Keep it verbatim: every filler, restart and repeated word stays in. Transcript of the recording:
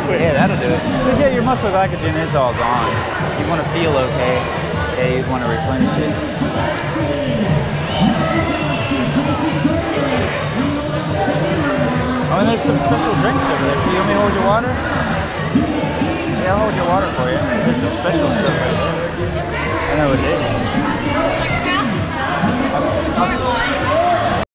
Yeah, that'll do it. Because yeah, your muscle glycogen is all gone. You want to feel okay. Yeah, you want to replenish it. Oh, and there's some special drinks over there. You want me to hold your water? Yeah, I'll hold your water for you. There's some special stuff right there. I know what it is. I'll, I'll,